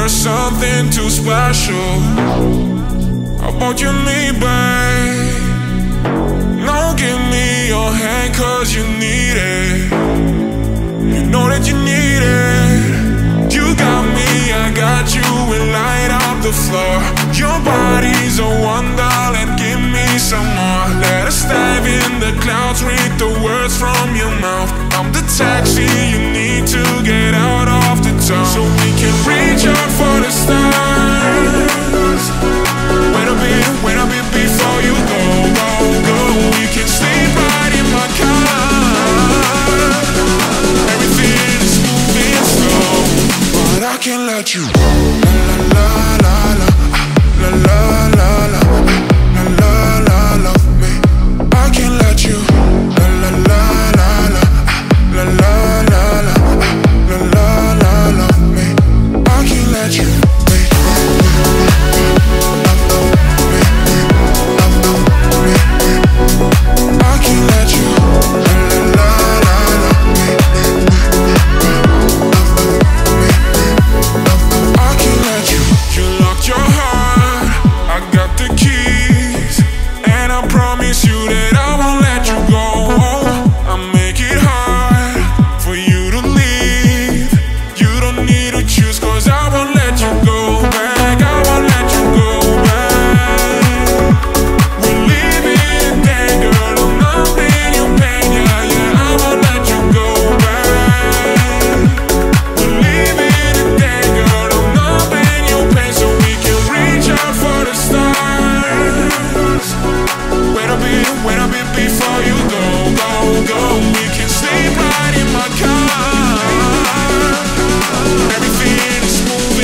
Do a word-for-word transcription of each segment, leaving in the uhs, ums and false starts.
there's something too special about you and me, babe. Now give me your hand, cause you need it. You know that you need it. You got me, I got you, and light up the floor. Your body's a wonder, and give me some more. Let us dive in the clouds, read the words from your mouth. I'm the taxi you need to get out of the town, so we can reach out for the stars. When I be, when I be before you go, go, go. We can sleep right in my car. Everything is moving slow, but I can't let you. La la la la la, la la la la, la la la me. I can't let you. La la la la la, la la la la, la la la la me. I can't let you.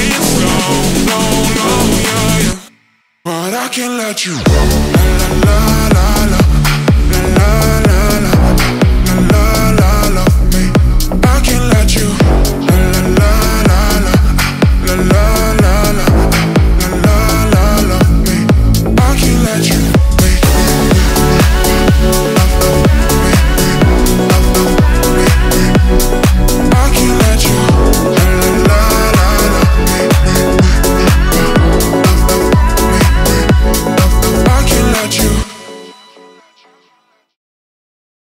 I can't let you. La, la, la.